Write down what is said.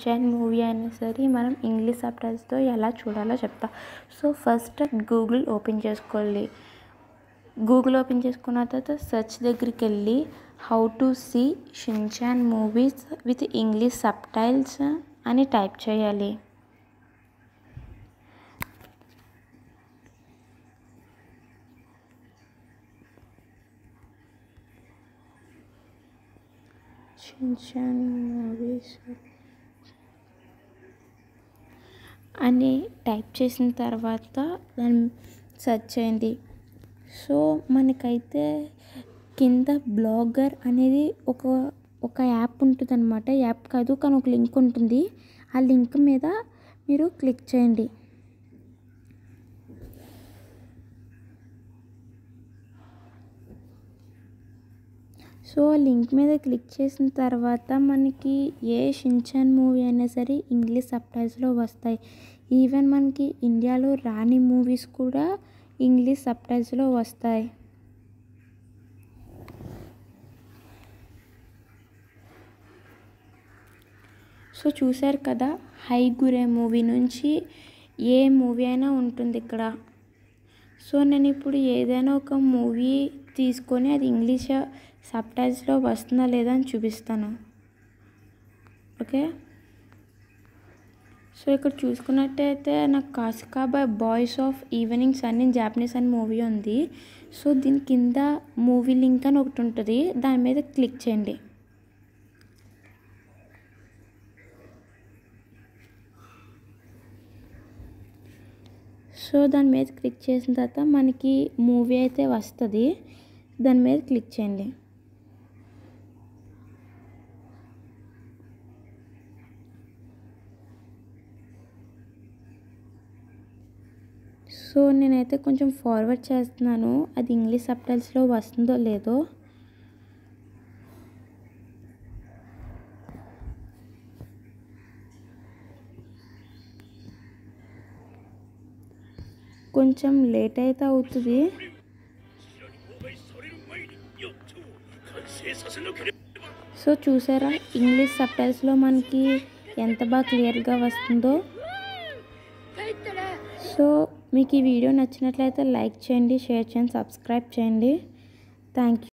Shin-chan movie అయినా సరే మనం ఇంగ్లీష్ సబ్‌టైటిల్స్‌తో ఎలా చూడాలో చెప్తా. సో ఫస్ట్ గూగుల్ ఓపెన్ చేసుకోవాలి. గూగుల్ ఓపెన్ చేసుకున్న తర్వాత సెర్చ్ దగ్గరికెళ్ళి how to see Shinchan movies with English subtitles అని టైప్ చేయాలి. షిన్చాన్ మూవీస్ అని టైప్ చేసిన తర్వాత దాన్ని సెర్చ్ చేయండి. సో మనకైతే కింద బ్లాగర్ అనేది ఒక యాప్ ఉంటుందన్నమాట. యాప్ కాదు కానీ ఒక లింక్ ఉంటుంది. ఆ లింక్ మీద మీరు క్లిక్ చేయండి. సో లింక్ మీద క్లిక్ చేసిన తర్వాత మనకి ఏ షిన్చాన్ మూవీ అయినా సరే ఇంగ్లీష్ సబ్‌టైటిల్స్‌లో వస్తాయి. ఈవెన్ మనకి ఇండియాలో రాని మూవీస్ కూడా ఇంగ్లీష్ సబ్‌టైటిల్స్‌లో వస్తాయి. సో చూశారు కదా, హైగురే మూవీ నుంచి ఏ మూవీ అయినా ఉంటుంది ఇక్కడ. సో నేను ఇప్పుడు ఏదైనా ఒక మూవీ తీసుకొని అది ఇంగ్లీష్ సబ్‌టైటిల్స్‌లో వస్తుందా లేదా అని చూపిస్తాను. ఓకే. సో ఇక్కడ చూసుకున్నట్టయితే నాకు Kasukabe boys of evening sun in Japanese అని మూవీ ఉంది. సో దీని కింద మూవీ లింక్ అని ఒకటి ఉంటుంది. దాని మీద క్లిక్ చేయండి. సో దాని మీద క్లిక్ చేసిన తర్వాత మనకి మూవీ అయితే వస్తుంది. దాని మీద క్లిక్ చేయండి. సో నేనైతే కొంచెం ఫార్వర్డ్ చేస్తున్నాను. అది ఇంగ్లీష్ సబ్‌టైటిల్స్‌లో వస్తుందో లేదో. కొంచెం లేట్ అయితే అవుతుంది. సో చూసారా, ఇంగ్లీష్ సబ్‌టైటిల్స్‌లో మనకి ఎంత బాగా క్లియర్గా వస్తుందో. సో మీకు ఈ వీడియో నచ్చినట్లయితే లైక్ చేయండి, షేర్ చేయండి, సబ్స్క్రైబ్ చేయండి. Thank you.